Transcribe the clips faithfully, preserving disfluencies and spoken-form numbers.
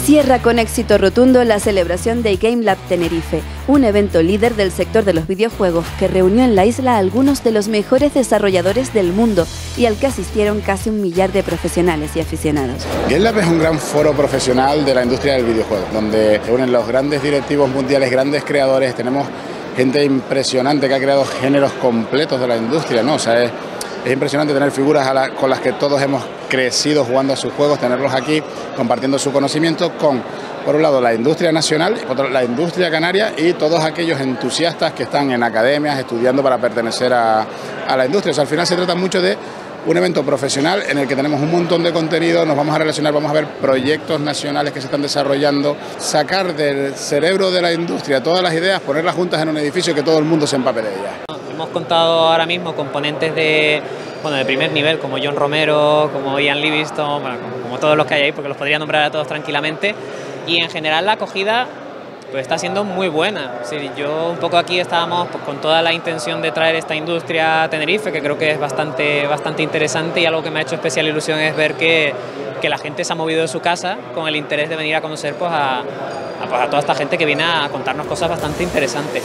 Cierra con éxito rotundo la celebración de Game Lab Tenerife, un evento líder del sector de los videojuegos que reunió en la isla a algunos de los mejores desarrolladores del mundo y al que asistieron casi un millar de profesionales y aficionados. Game Lab es un gran foro profesional de la industria del videojuego, donde se unen los grandes directivos mundiales, grandes creadores, tenemos gente impresionante que ha creado géneros completos de la industria, ¿no? O sea, es, es impresionante tener figuras a la, con las que todos hemos crecido jugando a sus juegos, tenerlos aquí compartiendo su conocimiento con, por un lado, la industria nacional, por otro, la industria canaria y todos aquellos entusiastas que están en academias estudiando para pertenecer a, a la industria. O sea, al final se trata mucho de un evento profesional en el que tenemos un montón de contenido, nos vamos a relacionar, vamos a ver proyectos nacionales que se están desarrollando, sacar del cerebro de la industria todas las ideas, ponerlas juntas en un edificio y que todo el mundo se empape de ellas. Hemos contado ahora mismo con ponentes de, bueno, de primer nivel, como John Romero, como Ian Livingstone, bueno, como todos los que hay ahí, porque los podría nombrar a todos tranquilamente, y en general la acogida pues está siendo muy buena. Sí, yo un poco aquí estábamos pues, con toda la intención de traer esta industria a Tenerife, que creo que es bastante, bastante interesante, y algo que me ha hecho especial ilusión es ver que, que la gente se ha movido de su casa con el interés de venir a conocer pues, a, a, pues, a toda esta gente que viene a contarnos cosas bastante interesantes.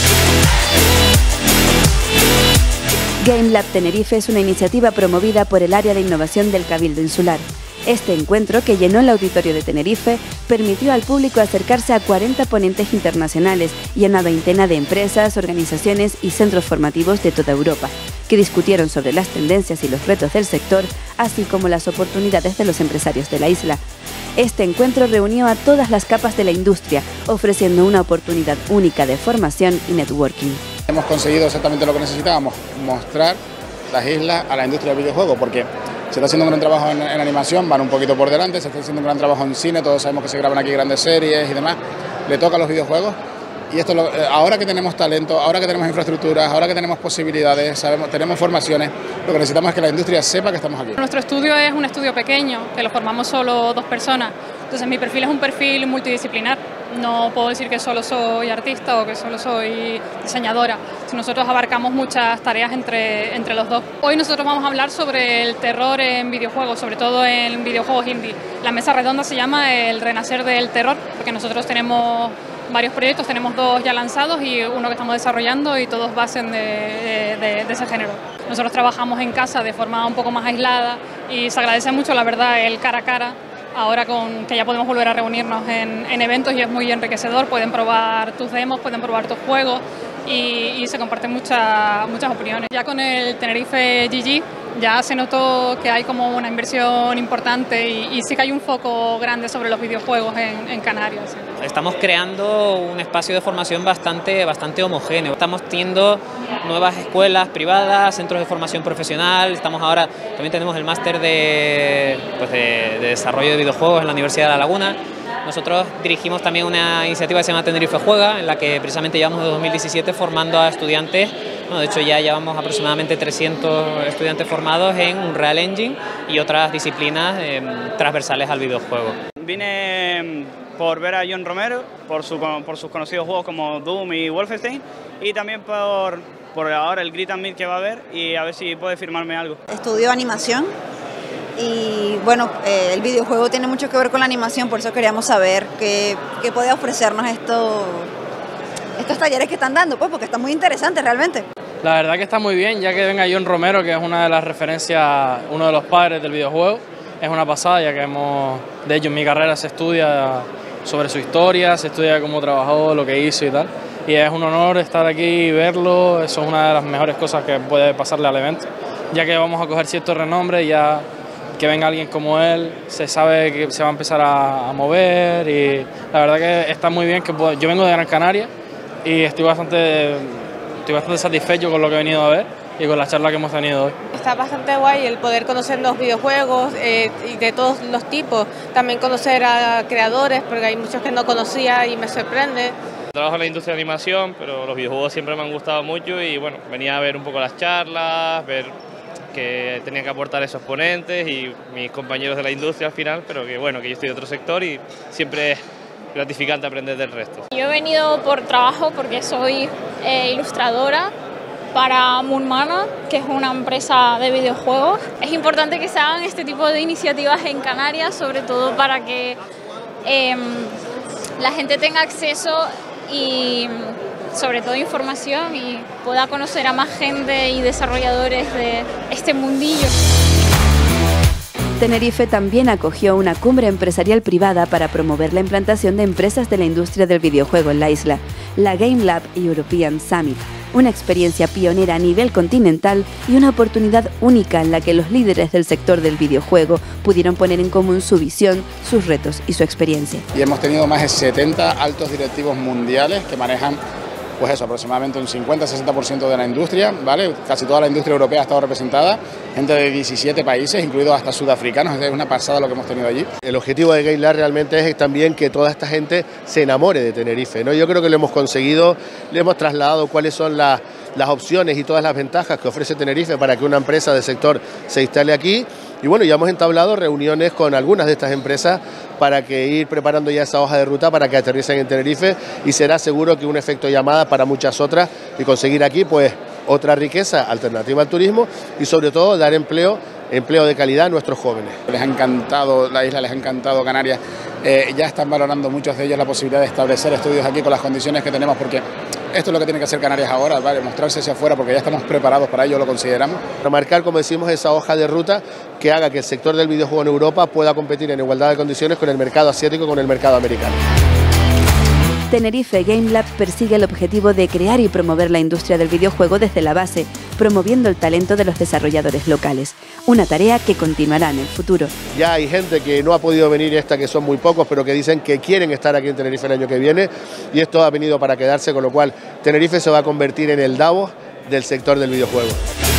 Game Lab Tenerife es una iniciativa promovida por el Área de Innovación del Cabildo Insular. Este encuentro, que llenó el auditorio de Tenerife, permitió al público acercarse a cuarenta ponentes internacionales y a una veintena de empresas, organizaciones y centros formativos de toda Europa, que discutieron sobre las tendencias y los retos del sector, así como las oportunidades de los empresarios de la isla. Este encuentro reunió a todas las capas de la industria, ofreciendo una oportunidad única de formación y networking. Hemos conseguido exactamente lo que necesitábamos, mostrar las islas a la industria del videojuego, porque se está haciendo un gran trabajo en, en animación, van un poquito por delante, se está haciendo un gran trabajo en cine, todos sabemos que se graban aquí grandes series y demás, le toca a los videojuegos. Y esto, lo, ahora que tenemos talento, ahora que tenemos infraestructuras, ahora que tenemos posibilidades, sabemos, tenemos formaciones, lo que necesitamos es que la industria sepa que estamos aquí. Nuestro estudio es un estudio pequeño, que lo formamos solo dos personas, entonces mi perfil es un perfil multidisciplinar. No puedo decir que solo soy artista o que solo soy diseñadora, si nosotros abarcamos muchas tareas entre, entre los dos. Hoy nosotros vamos a hablar sobre el terror en videojuegos, sobre todo en videojuegos indie. La mesa redonda se llama el renacer del terror, porque nosotros tenemos varios proyectos, tenemos dos ya lanzados y uno que estamos desarrollando y todos basen de, de, de ese género. Nosotros trabajamos en casa de forma un poco más aislada y se agradece mucho, la verdad, el cara a cara. Ahora con que ya podemos volver a reunirnos en, en eventos y es muy enriquecedor, pueden probar tus demos, pueden probar tus juegos y, y se comparten muchas, muchas opiniones. Ya con el Tenerife G G ya se notó que hay como una inversión importante y, y sí que hay un foco grande sobre los videojuegos en, en Canarias. ¿Sí? Estamos creando un espacio de formación bastante, bastante homogéneo. Estamos teniendo nuevas escuelas privadas, centros de formación profesional. Estamos ahora, también tenemos el máster de, pues de, de desarrollo de videojuegos en la Universidad de La Laguna. Nosotros dirigimos también una iniciativa que se llama Tenerife Juega, en la que precisamente llevamos desde dos mil diecisiete formando a estudiantes. Bueno, de hecho ya llevamos aproximadamente trescientos estudiantes formados en Unreal Engine y otras disciplinas eh, transversales al videojuego. Vine por ver a John Romero, por, su, por sus conocidos juegos como Doom y Wolfenstein, y también por, por ahora el Grit and Meet que va a haber, y a ver si puede firmarme algo. Estudio animación y bueno, eh, el videojuego tiene mucho que ver con la animación, por eso queríamos saber qué, qué puede ofrecernos esto, estos talleres que están dando, pues porque está muy interesante realmente. La verdad que está muy bien, ya que venga John Romero, que es una de las referencias, uno de los padres del videojuego. Es una pasada, ya que hemos, de hecho en mi carrera se estudia sobre su historia, se estudia cómo trabajó, lo que hizo y tal. Y es un honor estar aquí y verlo, eso es una de las mejores cosas que puede pasarle al evento. Ya que vamos a coger cierto renombre, ya que venga alguien como él, se sabe que se va a empezar a, a mover y la verdad que está muy bien. Que puedo, yo vengo de Gran Canaria y estoy bastante, estoy bastante satisfecho con lo que he venido a ver y con la charla que hemos tenido hoy. Está bastante guay el poder conocer los videojuegos eh, y de todos los tipos, también conocer a creadores, porque hay muchos que no conocía y me sorprende. Trabajo en la industria de animación, pero los videojuegos siempre me han gustado mucho y bueno, venía a ver un poco las charlas, ver que tenían que aportar esos ponentes y mis compañeros de la industria al final, pero que bueno, que yo estoy de otro sector y siempre es gratificante aprender del resto. Yo he venido por trabajo porque soy eh, ilustradora para Moonmana, que es una empresa de videojuegos. Es importante que se hagan este tipo de iniciativas en Canarias, sobre todo para que eh, la gente tenga acceso y sobre todo información y pueda conocer a más gente y desarrolladores de este mundillo. Tenerife también acogió una cumbre empresarial privada para promover la implantación de empresas de la industria del videojuego en la isla, la Game Lab European Summit, una experiencia pionera a nivel continental y una oportunidad única en la que los líderes del sector del videojuego pudieron poner en común su visión, sus retos y su experiencia. Y hemos tenido más de setenta altos directivos mundiales que manejan pues eso, aproximadamente un cincuenta a sesenta por ciento de la industria, ¿vale? Casi toda la industria europea ha estado representada, gente de diecisiete países, incluidos hasta sudafricanos, es una pasada lo que hemos tenido allí. El objetivo de Game Lab realmente es también que toda esta gente se enamore de Tenerife, ¿no? Yo creo que lo hemos conseguido, le hemos trasladado cuáles son las, las opciones y todas las ventajas que ofrece Tenerife para que una empresa del sector se instale aquí. Y bueno, ya hemos entablado reuniones con algunas de estas empresas para que ir preparando ya esa hoja de ruta para que aterricen en Tenerife y será seguro que un efecto llamada para muchas otras y conseguir aquí pues otra riqueza alternativa al turismo y sobre todo dar empleo, empleo de calidad a nuestros jóvenes. Les ha encantado la isla, les ha encantado Canarias, eh, ya están valorando muchos de ellos la posibilidad de establecer estudios aquí con las condiciones que tenemos porque esto es lo que tiene que hacer Canarias ahora, ¿vale? Mostrarse hacia afuera porque ya estamos preparados para ello, lo consideramos. Remarcar, como decimos, esa hoja de ruta que haga que el sector del videojuego en Europa pueda competir en igualdad de condiciones con el mercado asiático y con el mercado americano. Tenerife Game Lab persigue el objetivo de crear y promover la industria del videojuego desde la base, promoviendo el talento de los desarrolladores locales, una tarea que continuará en el futuro. Ya hay gente que no ha podido venir, esta que son muy pocos, pero que dicen que quieren estar aquí en Tenerife el año que viene y esto ha venido para quedarse, con lo cual Tenerife se va a convertir en el Davos del sector del videojuego.